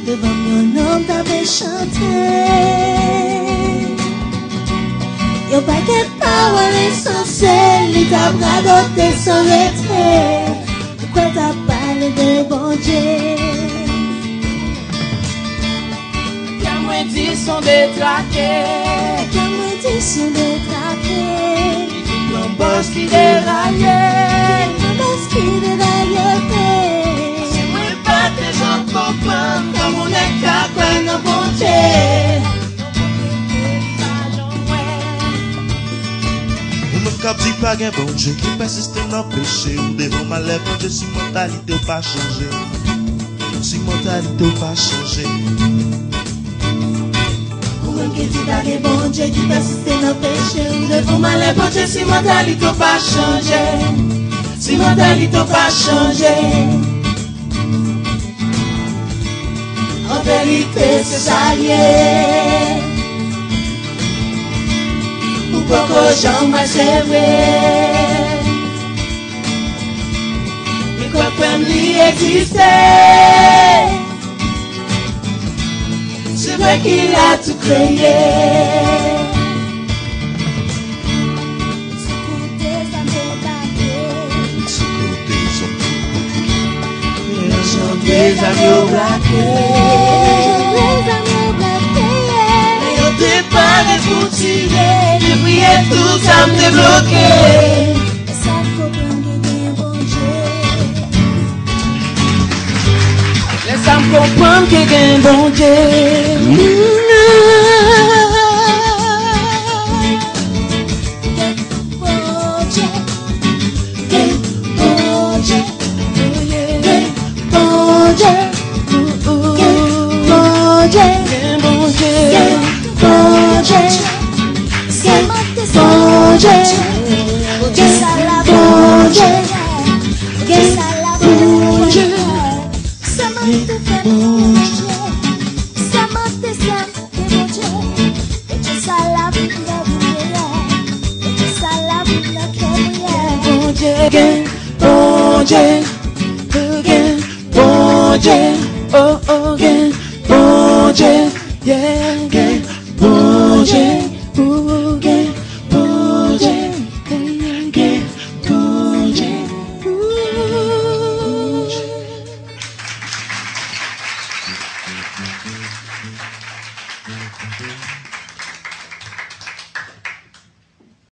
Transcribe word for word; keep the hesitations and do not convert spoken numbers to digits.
devant mon nom t'avais chanté. Y'a pas de parole essentielle, il t'a bradoté sans retrait. Pourquoi t'as parlé de bon Dieu? Qu'à moi dit sont détraqués, Qu'à moi dit sont détraqués. l'embauche qui déraillait, L'embauche qui déraillait. c'est moi pas des gens comprennent, comme on est qu'à quoi nos bon Dieu. Kap di pa gen bon Dieu qui persiste dans péché ou devant malheur bon Dieu si mentalité ou pas changé, si mentalité ou pas changé. Ou même qui dit pas gen bon Dieu qui persiste dans péché ou devant malheur bon Dieu si mentalité ou pas changé, si mentalité ou pas changé. En vérité c'est ça lié. Pourquoi j'en m'a servi? Mais quoi comme lui existait? C'est vrai qu'il a tout créé. Côté son Des amis braqués, départ et pour tirer, j'ai prié tout ça me débloqué. Ça comprend qu'il y a un bon Dieu. Laisse-moi comprendre qu'il y a un bon Dieu. Again, bon Dieu, again, bon Dieu, oh oh again, bon Dieu, yeah, again, bon Dieu, oh again, bon Dieu, again, bon Dieu, oh.